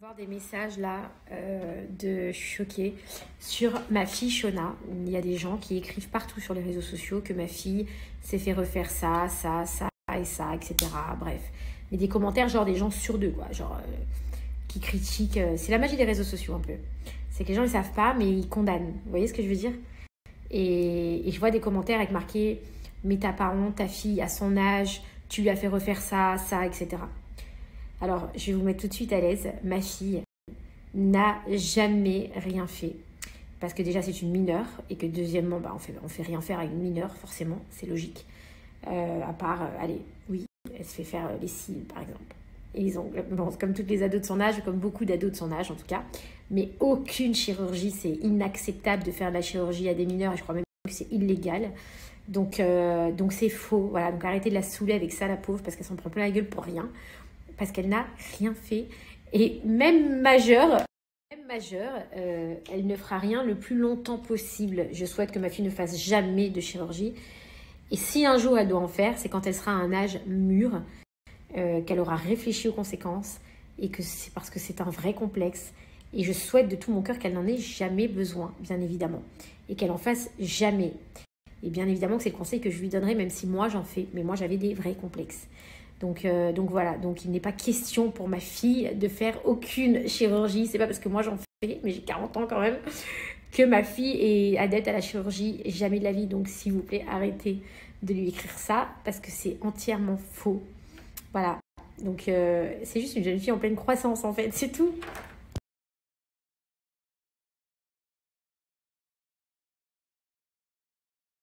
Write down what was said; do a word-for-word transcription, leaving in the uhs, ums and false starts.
Avoir des messages là euh, de choqués sur ma fille Shona. Il y a des gens qui écrivent partout sur les réseaux sociaux que ma fille s'est fait refaire ça, ça, ça et ça, et cetera. Bref, mais des commentaires genre des gens sur deux quoi, genre euh, qui critiquent. Euh, c'est la magie des réseaux sociaux un peu. C'est que les gens ils savent pas mais ils condamnent. Vous voyez ce que je veux dire? et, et je vois des commentaires avec marqué mais t'as pas honte, ta fille à son âge, tu lui as fait refaire ça, ça, et cetera. Alors, je vais vous mettre tout de suite à l'aise. Ma fille n'a jamais rien fait. Parce que déjà, c'est une mineure. Et que deuxièmement, bah, on fait, on fait rien faire à une mineure, forcément. C'est logique. Euh, à part, euh, allez, oui, elle se fait faire les cils, par exemple. Et les ongles. Bon, comme toutes les ados de son âge, comme beaucoup d'ados de son âge, en tout cas. Mais aucune chirurgie. C'est inacceptable de faire de la chirurgie à des mineurs. Et je crois même que c'est illégal. Donc, euh, donc c'est faux. Voilà, donc arrêtez de la saouler avec ça, la pauvre, parce qu'elle s'en prend plein la gueule pour rien. Parce qu'elle n'a rien fait. Et même majeure, même majeure euh, elle ne fera rien le plus longtemps possible. Je souhaite que ma fille ne fasse jamais de chirurgie. Et si un jour elle doit en faire, c'est quand elle sera à un âge mûr, euh, qu'elle aura réfléchi aux conséquences et que c'est parce que c'est un vrai complexe. Et je souhaite de tout mon cœur qu'elle n'en ait jamais besoin, bien évidemment. Et qu'elle en fasse jamais. Et bien évidemment que c'est le conseil que je lui donnerai, même si moi j'en fais. Mais moi j'avais des vrais complexes. Donc, euh, donc voilà, donc il n'est pas question pour ma fille de faire aucune chirurgie. C'est pas parce que moi j'en fais, mais j'ai quarante ans quand même, que ma fille est adepte à la chirurgie, jamais de la vie. Donc s'il vous plaît, arrêtez de lui écrire ça parce que c'est entièrement faux. Voilà, donc euh, c'est juste une jeune fille en pleine croissance en fait, c'est tout.